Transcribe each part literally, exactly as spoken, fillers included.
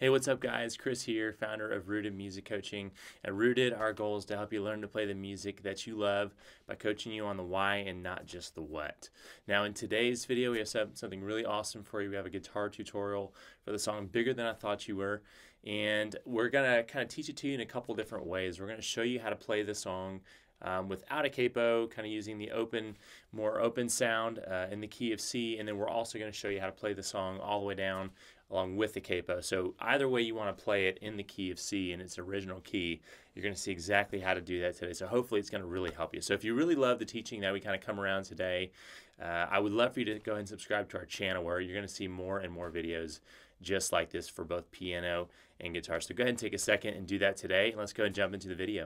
Hey, what's up guys? Chris here, founder of Rooted Music Coaching. At Rooted, our goal is to help you learn to play the music that you love by coaching you on the why and not just the what. Now in today's video, we have something really awesome for you. We have a guitar tutorial for the song Bigger Than I Thought You Were. And we're gonna kind of teach it to you in a couple different ways. We're gonna show you how to play the song Um, without a capo, kind of using the open, more open sound uh, in the key of C, and then we're also going to show you how to play the song all the way down along with the capo. So either way you want to play it in the key of C in its original key, you're going to see exactly how to do that today. So hopefully it's going to really help you. So if you really love the teaching that we kind of come around today, uh, I would love for you to go ahead and subscribe to our channel where you're going to see more and more videos just like this for both piano and guitar. So go ahead and take a second and do that today. And let's go ahead and jump into the video.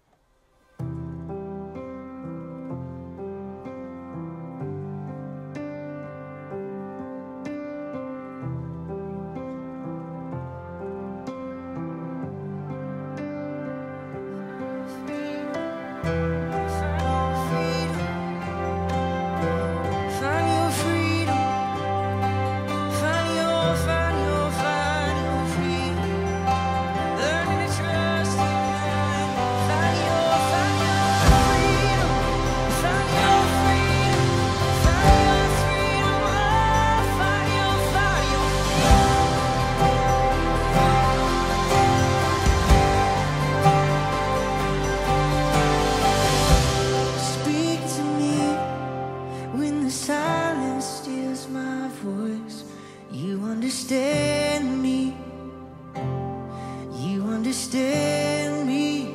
Understand me, you understand me.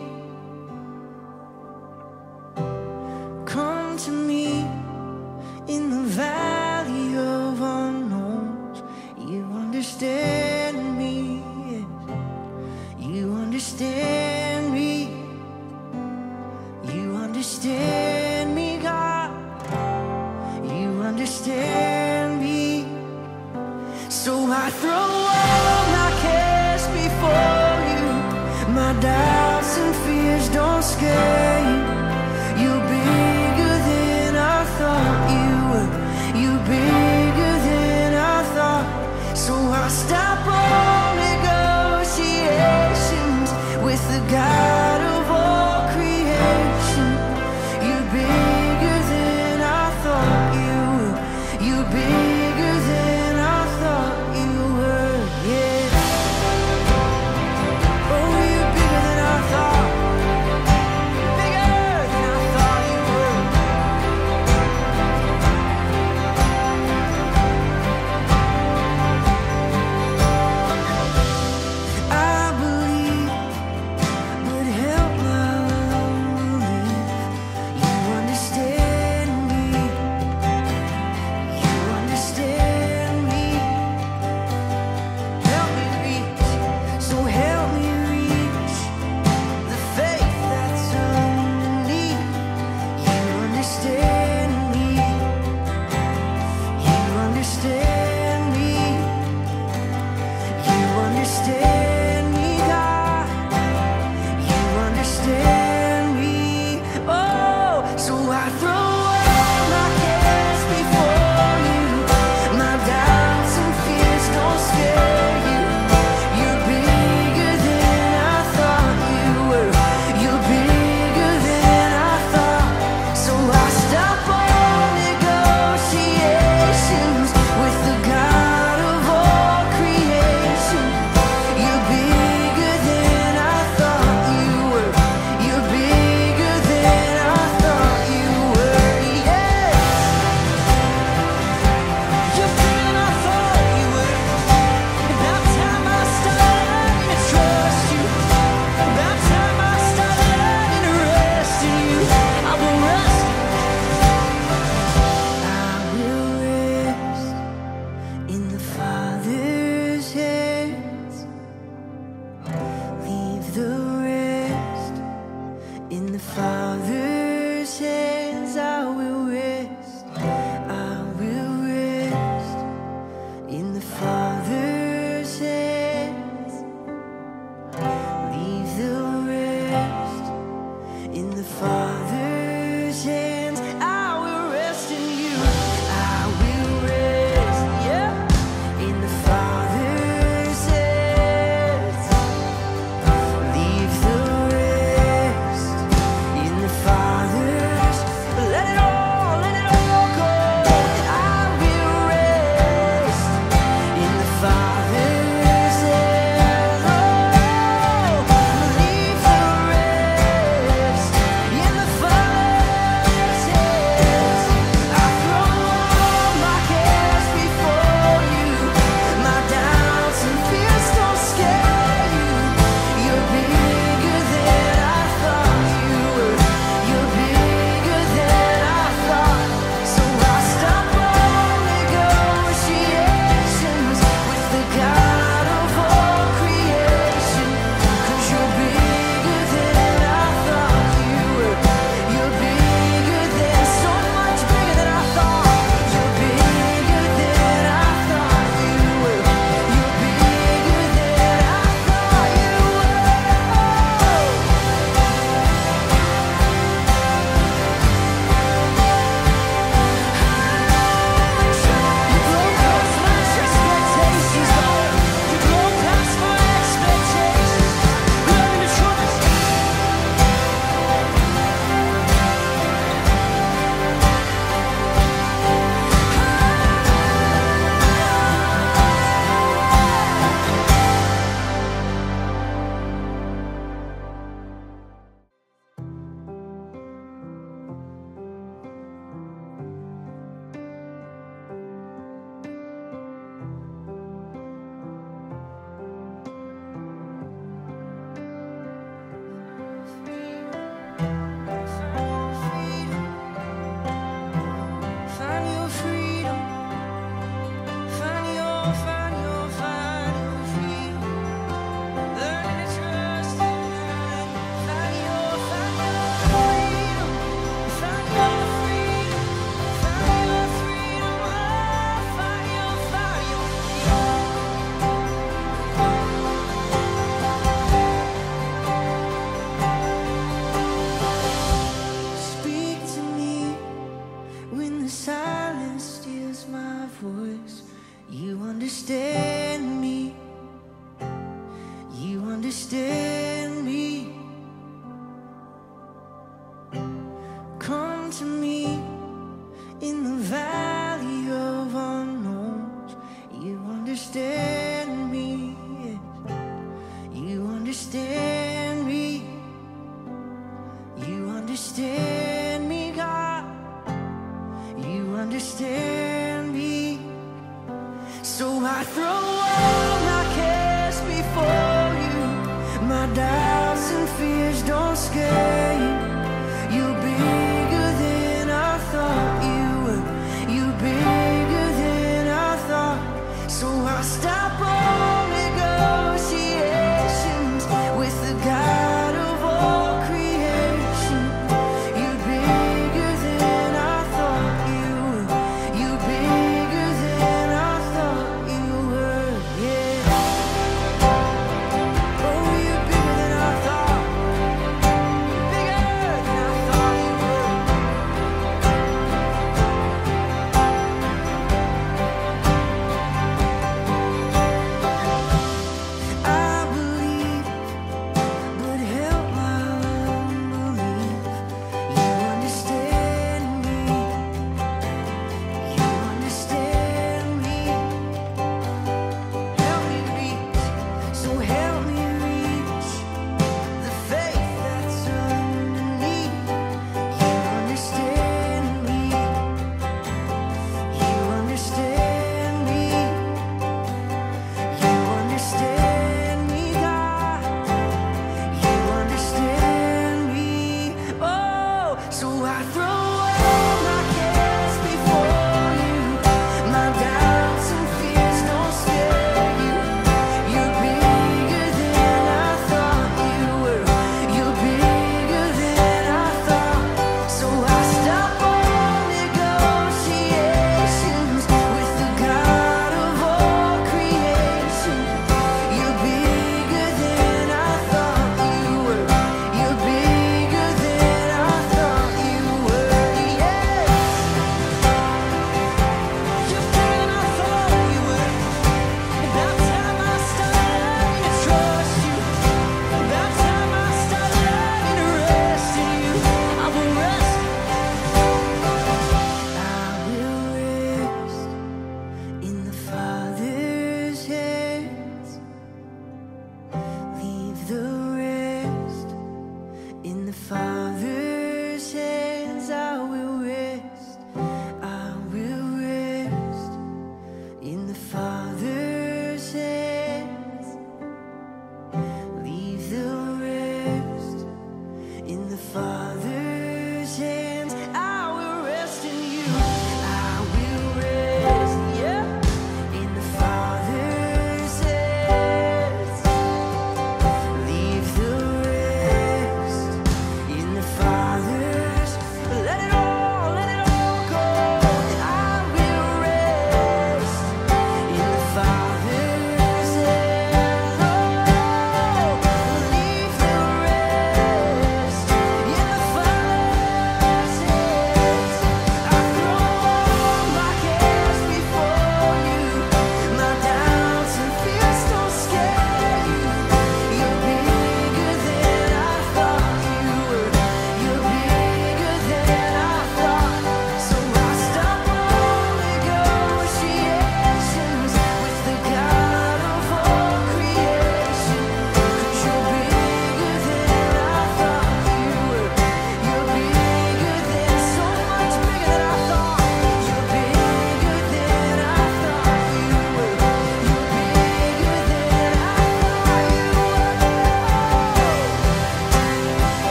Come to me in the valley of unknowns. You understand me, yes. You understand me, you understand me, God. You understand me. So I throw all my cares before you. My doubts and fears don't scare you. You're bigger than I thought you were. You're bigger than I thought. So I stop all negotiations with the God of all creation. You're bigger than I thought you were. You're bigger than bigger than I thought. Bigger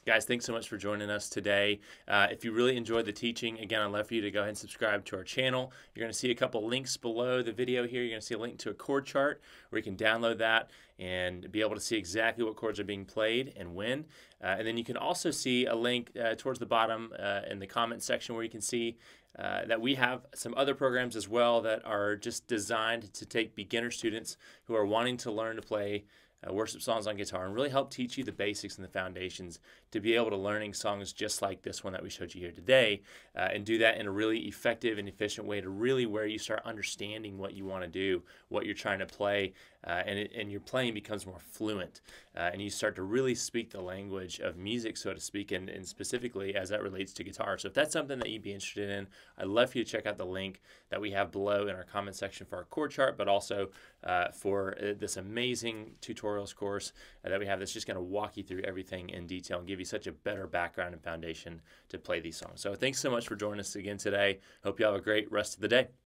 Guys, thanks so much for joining us today. Uh, if you really enjoyed the teaching, again, I'd love for you to go ahead and subscribe to our channel. You're going to see a couple links below the video here. You're going to see a link to a chord chart where you can download that and be able to see exactly what chords are being played and when. Uh, and then you can also see a link uh, towards the bottom uh, in the comment section where you can see uh, that we have some other programs as well that are just designed to take beginner students who are wanting to learn to play Uh, worship songs on guitar and really help teach you the basics and the foundations to be able to learning songs just like this one that we showed you here today, uh, and do that in a really effective and efficient way to really where you start understanding what you want to do, what you're trying to play, uh, and, it, and your playing becomes more fluent, uh, and you start to really speak the language of music, so to speak, and, and specifically as that relates to guitar. So if that's something that you'd be interested in, I'd love for you to check out the link that we have below in our comment section for our chord chart, but also uh, for uh, this amazing tutorials course uh, that we have that's just going to walk you through everything in detail and give you such a better background and foundation to play these songs. So thanks so much for joining us again today. Hope you have a great rest of the day.